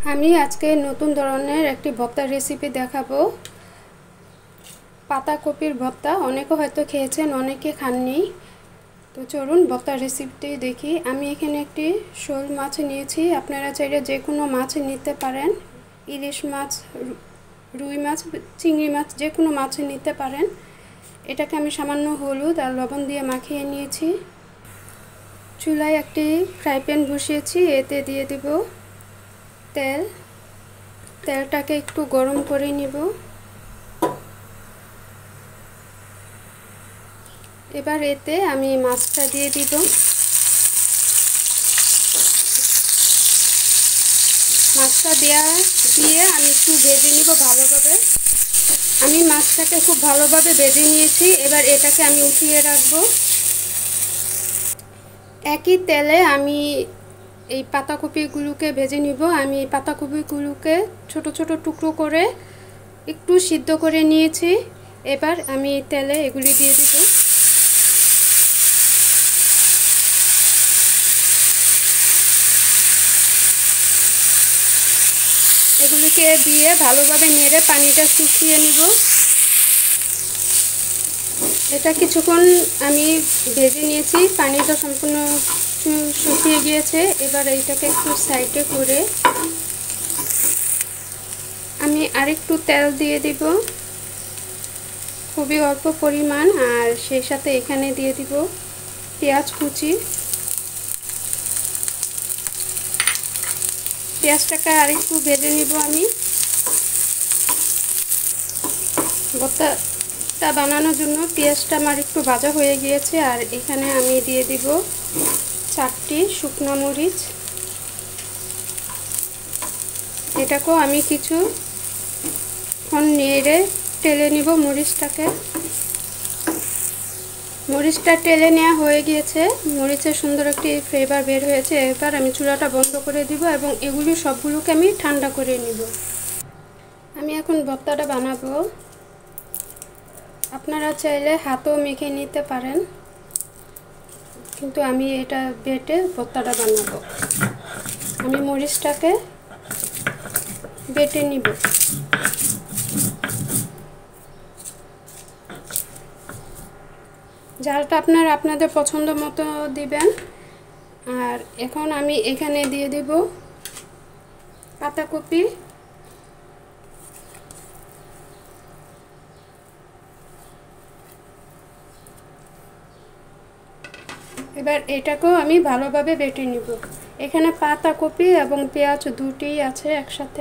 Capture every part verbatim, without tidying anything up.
আমি আজকে নতুন ধরনের একটি ভর্তার রেসিপি দেখাবো। পাতাকপির ভর্তা অনেকে হয়তো খেয়েছেন, অনেকে খাননি। তো চলুন ভর্তার রেসিপিটি দেখি। আমি এখানে একটি শোল মাছ নিয়েছি, আপনারা চাইলে যে কোনো মাছ নিতে পারেন। ইলিশ মাছ, রুই মাছ, চিংড়ি মাছ, যে কোনো মাছ নিতে পারেন। এটাকে আমি সামান্য হলুদ আর লবণ দিয়ে মাখিয়ে নিয়েছি। চুলায় একটি ফ্রাই প্যান বসিয়েছি, এতে দিয়ে দেব তেল। তেলটাকে একটু গরম করে নিব। এবার এতে আমি মাছটা দিয়ে দিব। মাছটা দেওয়া দিয়ে আমি একটু ভেজে নিব ভালোভাবে। আমি মাছটাকে খুব ভালোভাবে ভেজে নিয়েছি। এবার এটাকে আমি উঠিয়ে রাখবো। একই তেলে আমি এই পাতাকপিগুলোকে ভেজে নিব। আমি এই পাতাকপিগুলোকে ছোট ছোট টুকরো করে একটু সিদ্ধ করে নিয়েছি। এবার আমি তেলে এগুলি দিয়ে দিব। এগুলিকে দিয়ে ভালোভাবে নেড়ে পানিটা শুকিয়ে নিব। এটা কিছুক্ষণ আমি ভেজে নিয়েছি, পানিটা সম্পূর্ণ শুকিয়ে গিয়েছে। এবার এইটাকে একটু সাইডে করে আমি আরেকটু তেল দিয়ে দিব, খুবই অল্প পরিমাণ। আর সেই সাথে এখানে দিয়ে দিব পেঁয়াজ কুচি। পেঁয়াজটাকে আরেকটু ভেজে নিব আমি। ভর্তাটা বানানোর জন্য পেঁয়াজটা আমার একটু ভাজা হয়ে গিয়েছে। আর এখানে আমি দিয়ে দিব চারটি শুকনো মরিচ। এটাকেও আমি কিছু ক্ষণ নেড়ে টেলে নিব মরিচটাকে। মরিচটা টেলে নেওয়া হয়ে গিয়েছে, মরিচের সুন্দর একটি ফ্লেভার বের হয়েছে। এবার আমি চুলাটা বন্ধ করে দিব এবং এগুলি সবগুলোকে আমি ঠান্ডা করে নিব। আমি এখন ভর্তাটা বানাবো। আপনারা চাইলে হাতও মেখে নিতে পারেন, কিন্তু আমি এটা বেটে ভর্তাটা বানাবো। আমি মরিচটাকে বেটে নিব। ঝালটা আপনারা আপনাদের পছন্দ মতো দিবেন। আর এখন আমি এখানে দিয়ে দেব পাতাকপি। এবার এটাকেও আমি ভালোভাবে বেটে নিব। এখানে পাতাকপি এবং পেঁয়াজ দুটি আছে একসাথে।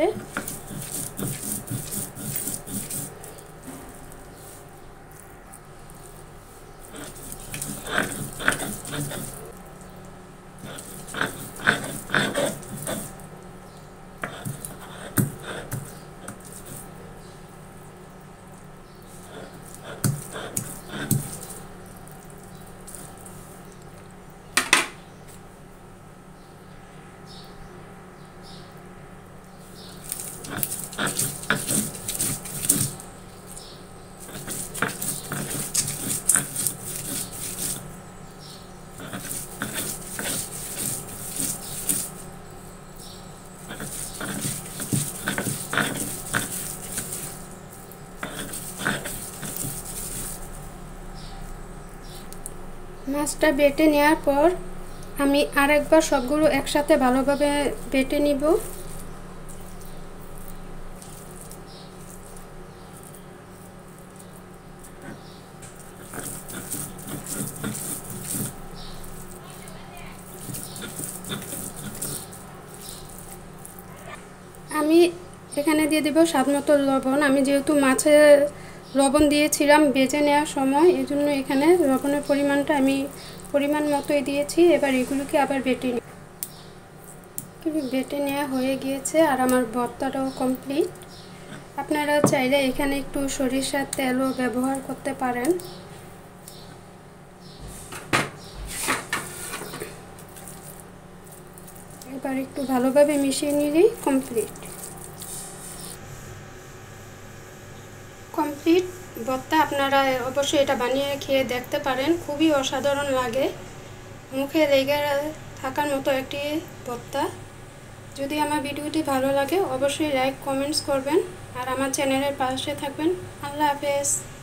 মাছটা বেটে নেওয়ার পর আমি আরেকবার সবগুলো একসাথে ভালোভাবে বেটে নিব। আমি এখানে দিয়ে দেব স্বাদ মতো লবণ। আমি যেহেতু মাছে লবণ দিয়েছিলাম বেজে নেওয়ার সময়, এই জন্য এখানে লবণের পরিমাণটা আমি পরিমাণ মতোই দিয়েছি। এবার এগুলোকে আবার বেটে নিই। বেটে নেওয়া হয়ে গিয়েছে আর আমার ভর্তাটাও কমপ্লিট। আপনারা চাইলে এখানে একটু সরিষার তেলও ব্যবহার করতে পারেন। এবার একটু ভালোভাবে মিশিয়ে নিলেই কমপ্লিট। কমপ্লিট ভর্তা। আপনারা অবশ্যই এটা বানিয়ে খেয়ে দেখতে পারেন, খুবই অসাধারণ লাগে। মুখে লেগে থাকার মতো একটি ভর্তা। যদি আমার ভিডিওটি ভালো লাগে অবশ্যই লাইক কমেন্টস করবেন আর আমার চ্যানেলের পাশে থাকবেন। আল্লাহ হাফেজ।